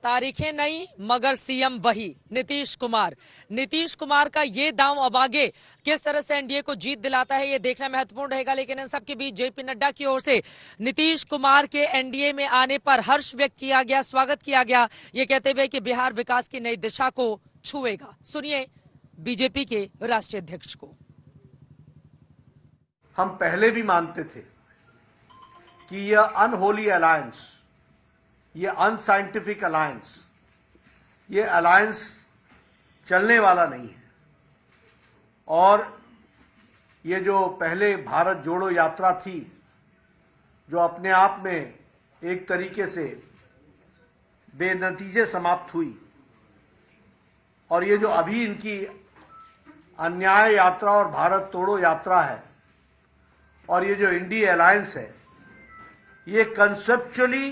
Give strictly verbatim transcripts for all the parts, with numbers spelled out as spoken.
तारीखें नई मगर सीएम वही, नीतीश कुमार। नीतीश कुमार का ये दांव अब आगे किस तरह से एनडीए को जीत दिलाता है, ये देखना महत्वपूर्ण रहेगा। लेकिन इन सबके बीच जेपी नड्डा की ओर से नीतीश कुमार के एनडीए में आने पर हर्ष व्यक्त किया गया, स्वागत किया गया, ये कहते हुए कि बिहार विकास की नई दिशा को छुएगा। सुनिए बीजेपी के राष्ट्रीय अध्यक्ष को। हम पहले भी मानते थे कि यह अनहोली अलायंस, ये अनसाइंटिफिक अलायंस, ये अलायंस चलने वाला नहीं है। और ये जो पहले भारत जोड़ो यात्रा थी, जो अपने आप में एक तरीके से बेनतीजे समाप्त हुई, और ये जो अभी इनकी अन्याय यात्रा और भारत तोड़ो यात्रा है, और ये जो इंडिया अलायंस है, ये कंसेप्चुअली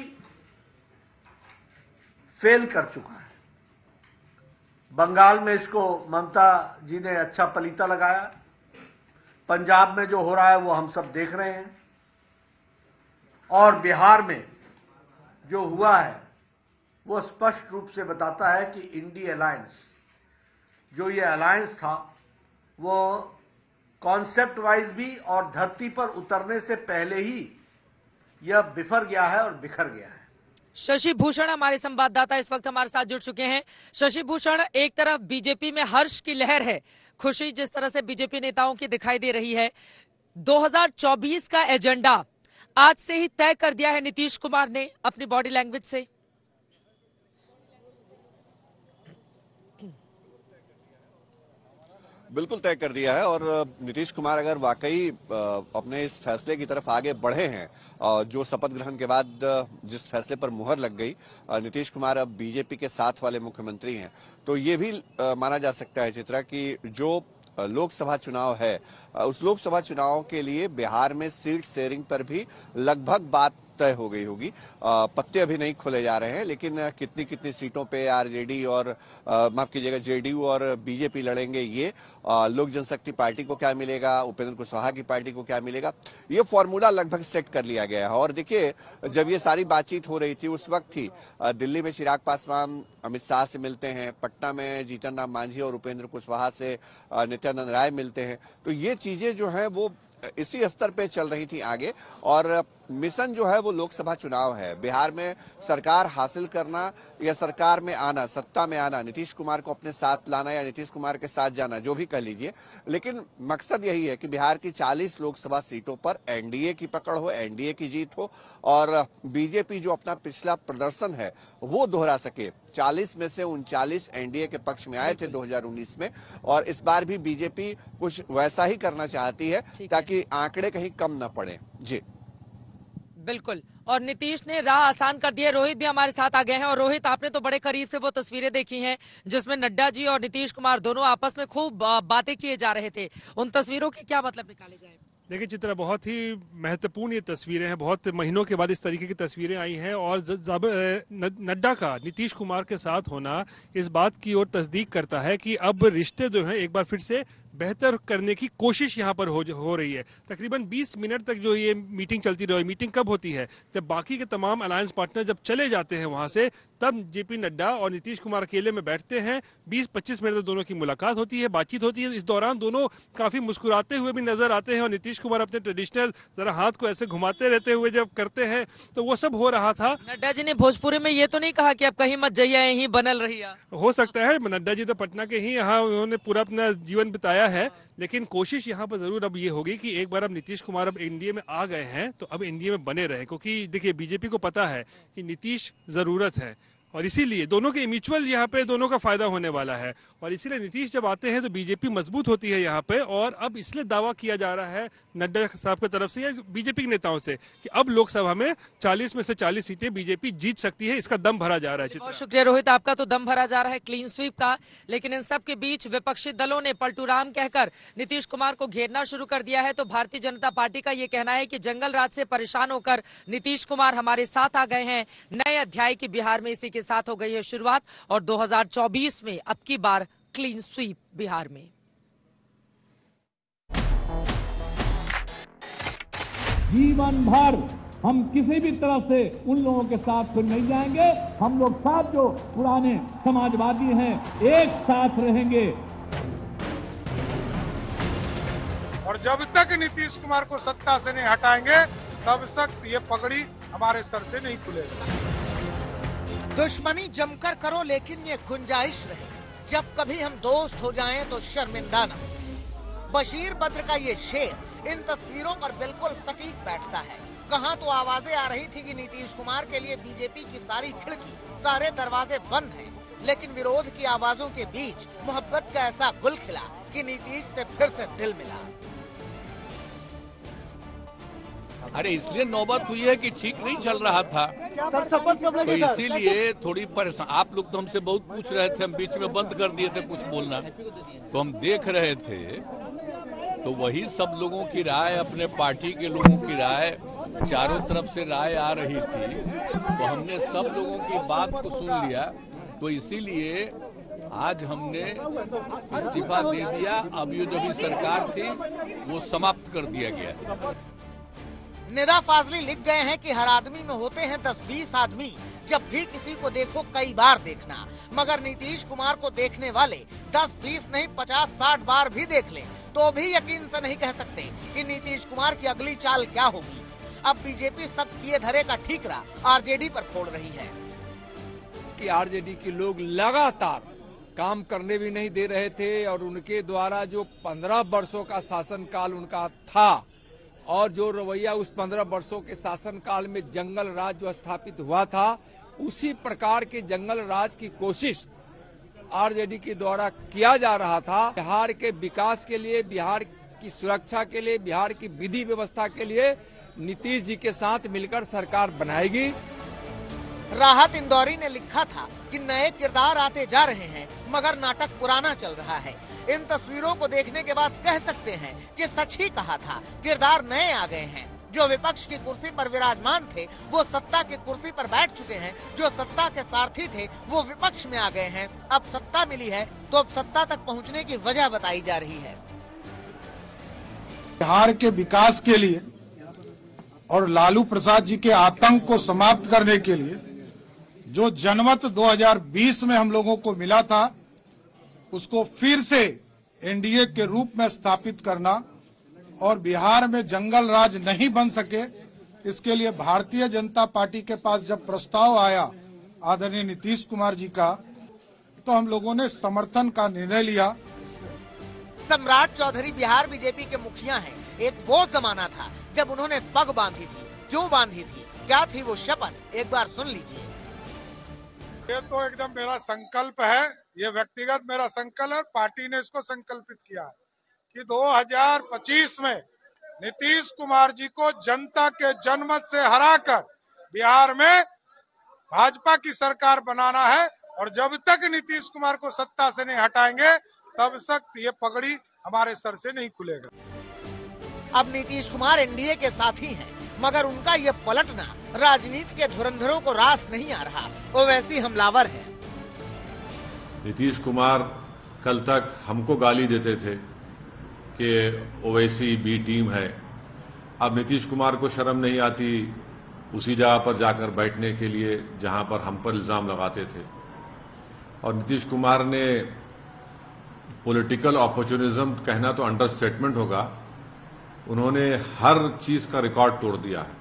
फेल कर चुका है। बंगाल में इसको ममता जी ने अच्छा पलीता लगाया, पंजाब में जो हो रहा है वो हम सब देख रहे हैं, और बिहार में जो हुआ है वो स्पष्ट रूप से बताता है कि इंडिया अलायंस, जो ये अलायंस था, वो कॉन्सेप्ट वाइज भी और धरती पर उतरने से पहले ही यह बिफर गया है और बिखर गया है। शशि भूषण हमारे संवाददाता इस वक्त हमारे साथ जुड़ चुके हैं। शशि भूषण, एक तरफ बीजेपी में हर्ष की लहर है, खुशी जिस तरह से बीजेपी नेताओं की दिखाई दे रही है। दो हज़ार चौबीस का एजेंडा आज से ही तय कर दिया है नीतीश कुमार ने अपनी बॉडी लैंग्वेज से। बिल्कुल तय कर दिया है, और नीतीश कुमार अगर वाकई अपने इस फैसले की तरफ आगे बढ़े हैं, जो शपथ ग्रहण के बाद जिस फैसले पर मुहर लग गई, नीतीश कुमार अब बीजेपी के साथ वाले मुख्यमंत्री हैं, तो ये भी माना जा सकता है चित्रा कि जो लोकसभा चुनाव है, उस लोकसभा चुनाव के लिए बिहार में सीट शेयरिंग पर भी लगभग बात तय हो गई होगी। पत्ते अभी नहीं खोले जा रहे हैं, लेकिन कितनी कितनी सीटों पे आरजेडी और माफ कीजिएगा जेडीयू और बीजेपी लड़ेंगे, ये आ, लोक जनशक्ति पार्टी को क्या मिलेगा, उपेंद्र कुशवाहा की पार्टी को क्या मिलेगा, ये फॉर्मूला लगभग सेट कर लिया गया है। और देखिए, जब ये सारी बातचीत हो रही थी उस वक्त थी दिल्ली में चिराग पासवान अमित शाह से मिलते हैं, पटना में जीतन राम मांझी और उपेंद्र कुशवाहा से नित्यानंद राय मिलते हैं, तो ये चीजें जो है वो इसी स्तर पे चल रही थी आगे। और मिशन जो है वो लोकसभा चुनाव है, बिहार में सरकार हासिल करना या सरकार में आना, सत्ता में आना, नीतीश कुमार को अपने साथ लाना या नीतीश कुमार के साथ जाना, जो भी कह लीजिए, लेकिन मकसद यही है कि बिहार की चालीस लोकसभा सीटों पर एनडीए की पकड़ हो, एनडीए की जीत हो, और बीजेपी जो अपना पिछला प्रदर्शन है वो दोहरा सके। चालीस में से उनचालीस एनडीए के पक्ष में आए थे दो हज़ार उन्नीस में, और इस बार भी बीजेपी कुछ वैसा ही करना चाहती है ताकि आंकड़े कहीं कम न पड़े। जी बिल्कुल, और नीतीश ने राह आसान कर दी है। रोहित भी हमारे साथ आ गए हैं। और रोहित, आपने तो बड़े करीब से वो तस्वीरें देखी हैं जिसमें नड्डा जी और नीतीश कुमार दोनों आपस में खूब बातें किए जा रहे थे, उन तस्वीरों के क्या मतलब निकाले जाए? देखिए चित्रा, बहुत ही महत्वपूर्ण ये तस्वीरें हैं, बहुत महीनों के बाद इस तरीके की तस्वीरें आई हैं, और नड्डा का नीतीश कुमार के साथ होना इस बात की ओर तस्दीक करता है कि अब रिश्ते जो हैं एक बार फिर से बेहतर करने की कोशिश यहाँ पर हो, हो रही है। तकरीबन बीस मिनट तक जो ये मीटिंग चलती रही। मीटिंग कब होती है? जब बाकी के तमाम अलायंस पार्टनर जब चले जाते हैं वहां से, तब जेपी नड्डा और नीतीश कुमार अकेले में बैठते हैं। बीस पच्चीस मिनट तक दोनों की मुलाकात होती है, बातचीत होती है। इस दौरान दोनों काफी मुस्कुराते हुए भी नजर आते हैं, और नीतीश कुमार अपने ट्रेडिशनल जरा हाथ को ऐसे घुमाते रहते हुए जब करते हैं, तो वो सब हो रहा था। नड्डा जी ने भोजपुरी में ये तो नहीं कहा कि अब कहीं मत जाइए, यहीं बनल रहिए? हो सकता है, नड्डा जी तो पटना के ही यहाँ उन्होंने पूरा अपना जीवन बिताया है, लेकिन कोशिश यहाँ पर जरूर अब ये होगी कि एक बार अब नीतीश कुमार अब एनडीए में आ गए हैं तो अब एनडीए में बने रहे, क्योंकि देखिए बीजेपी को पता है कि नीतीश जरूरत है, और इसीलिए दोनों के म्यूचुअल यहाँ पे दोनों का फायदा होने वाला है। और इसीलिए नीतीश जब आते हैं तो बीजेपी मजबूत होती है यहाँ पे। और अब इसलिए दावा किया जा रहा है नड्डा साहब की तरफ से या बीजेपी के नेताओं से कि अब लोकसभा में चालीस में से चालीस सीटें बीजेपी जीत सकती है। इसका दम भरा जा रहा है। बहुत शुक्रिया रोहित, आपका तो दम भरा जा रहा है क्लीन स्वीप का। लेकिन इन सब के बीच विपक्षी दलों ने पलटूराम कहकर नीतीश कुमार को घेरना शुरू कर दिया है। तो भारतीय जनता पार्टी का ये कहना है कि जंगल राज से परेशान होकर नीतीश कुमार हमारे साथ आ गए हैं। नए अध्याय की बिहार में इसी के साथ हो गई है शुरुआत, और दो हज़ार चौबीस में अब की बार क्लीन स्वीप बिहार में। जीवन भर हम किसी भी तरह से उन लोगों के साथ फिर नहीं जाएंगे। हम लोग साथ जो पुराने समाजवादी हैं एक साथ रहेंगे। और जब तक नीतीश कुमार को सत्ता से नहीं हटाएंगे तब तक ये पगड़ी हमारे सर से नहीं खुलेगा। दुश्मनी जमकर करो लेकिन ये गुंजाइश रहे, जब कभी हम दोस्त हो जाएं तो शर्मिंदा न हो। बशीर बद्र का ये शेर इन तस्वीरों पर बिल्कुल सटीक बैठता है। कहां तो आवाजें आ रही थी कि नीतीश कुमार के लिए बीजेपी की सारी खिड़की, सारे दरवाजे बंद हैं, लेकिन विरोध की आवाजों के बीच मोहब्बत का ऐसा गुल खिला कि नीतीश से फिर से दिल मिला। अरे इसलिए नौबत हुई है कि ठीक नहीं चल रहा था, तो इसीलिए थोड़ी परेशान। आप लोग तो हमसे बहुत पूछ रहे थे, हम बीच में बंद कर दिए थे कुछ बोलना, तो हम देख रहे थे, तो वही सब लोगों की राय, अपने पार्टी के लोगों की राय, चारों तरफ से राय आ रही थी, तो हमने सब लोगों की बात को सुन लिया, तो इसीलिए आज हमने इस्तीफा दे दिया। अब ये जो भी सरकार थी वो समाप्त कर दिया गया। निदा फाजली लिख गए हैं कि हर आदमी में होते हैं दस बीस आदमी, जब भी किसी को देखो कई बार देखना, मगर नीतीश कुमार को देखने वाले दस बीस नहीं पचास साठ बार भी देख लें तो भी यकीन से नहीं कह सकते कि नीतीश कुमार की अगली चाल क्या होगी। अब बीजेपी सब किए धरे का ठीकरा आरजेडी पर फोड़ रही है कि आरजेडी के लोग लगातार काम करने भी नहीं दे रहे थे और उनके द्वारा जो पंद्रह वर्षों का शासनकाल उनका था और जो रवैया उस पंद्रह वर्षों के शासनकाल में जंगल राज जो स्थापित हुआ था, उसी प्रकार के जंगल राज की कोशिश आरजेडी के द्वारा किया जा रहा था। बिहार के विकास के लिए, बिहार की सुरक्षा के लिए, बिहार की विधि व्यवस्था के लिए नीतीश जी के साथ मिलकर सरकार बनाएगी। राहत इंदौरी ने लिखा था कि नए किरदार आते जा रहे हैं मगर नाटक पुराना चल रहा है। इन तस्वीरों को देखने के बाद कह सकते हैं कि सच ही कहा था, किरदार नए आ गए हैं। जो विपक्ष की कुर्सी पर विराजमान थे वो सत्ता की कुर्सी पर बैठ चुके हैं, जो सत्ता के सारथी थे वो विपक्ष में आ गए हैं। अब सत्ता मिली है तो अब सत्ता तक पहुंचने की वजह बताई जा रही है। बिहार के विकास के लिए और लालू प्रसाद जी के आतंक को समाप्त करने के लिए जो जनमत दो हज़ार बीस में हम लोगों को मिला था, उसको फिर से एनडीए के रूप में स्थापित करना और बिहार में जंगल राज नहीं बन सके, इसके लिए भारतीय जनता पार्टी के पास जब प्रस्ताव आया आदरणीय नीतीश कुमार जी का, तो हम लोगों ने समर्थन का निर्णय लिया। सम्राट चौधरी बिहार बीजेपी के मुखिया हैं। एक वो जमाना था जब उन्होंने पग बांधी थी। क्यों बांधी थी, क्या थी वो शपथ, एक बार सुन लीजिए। ये तो एकदम मेरा संकल्प है, ये व्यक्तिगत मेरा संकल्प है, पार्टी ने इसको संकल्पित किया है कि दो हज़ार पच्चीस में नीतीश कुमार जी को जनता के जनमत से हराकर बिहार में भाजपा की सरकार बनाना है। और जब तक नीतीश कुमार को सत्ता से नहीं हटाएंगे तब तक ये पगड़ी हमारे सर से नहीं खुलेगा। अब नीतीश कुमार एनडीए के साथी हैं, मगर उनका ये पलटना राजनीति के धुरंधरों को रास नहीं आ रहा, वो वैसी हमलावर है। नीतीश कुमार कल तक हमको गाली देते थे कि ओवैसी बी टीम है। अब नीतीश कुमार को शर्म नहीं आती उसी जगह पर जाकर बैठने के लिए जहां पर हम पर इल्जाम लगाते थे। और नीतीश कुमार ने पॉलिटिकल अपॉर्चुनिज्म कहना तो अंडरस्टेटमेंट होगा, उन्होंने हर चीज का रिकॉर्ड तोड़ दिया है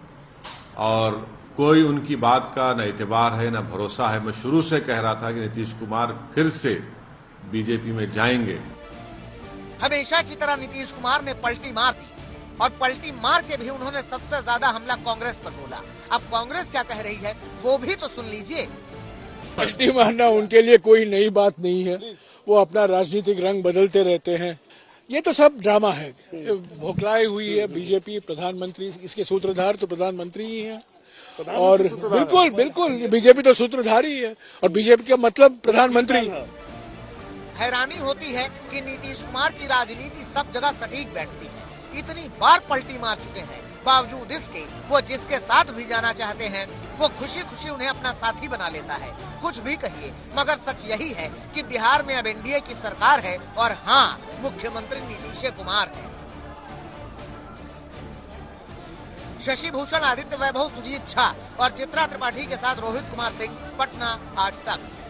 और कोई उनकी बात का न एतबार है न भरोसा है। मैं शुरू से कह रहा था कि नीतीश कुमार फिर से बीजेपी में जाएंगे। हमेशा की तरह नीतीश कुमार ने पलटी मार दी और पलटी मार के भी उन्होंने सबसे ज्यादा हमला कांग्रेस पर बोला। अब कांग्रेस क्या कह रही है वो भी तो सुन लीजिए। पलटी मारना उनके लिए कोई नई बात नहीं है, वो अपना राजनीतिक रंग बदलते रहते हैं। ये तो सब ड्रामा है, भोखलाई हुई है बीजेपी। प्रधानमंत्री इसके सूत्रधार तो प्रधानमंत्री ही हैं और बिल्कुल बिल्कुल बीजेपी तो सूत्रधारी है और बीजेपी का मतलब प्रधानमंत्री। हैरानी होती है कि नीतीश कुमार की राजनीति सब जगह सटीक बैठती है। इतनी बार पलटी मार चुके हैं, बावजूद इसके वो जिसके साथ भी जाना चाहते हैं वो खुशी खुशी उन्हें अपना साथी बना लेता है। कुछ भी कहिए, मगर सच यही है कि बिहार में अब एनडीए की सरकार है और हाँ, मुख्यमंत्री नीतीश कुमार है। शशि भूषण, आदित्य वैभव, सुजीत झा और चित्रा त्रिपाठी के साथ रोहित कुमार सिंह, पटना, आज तक।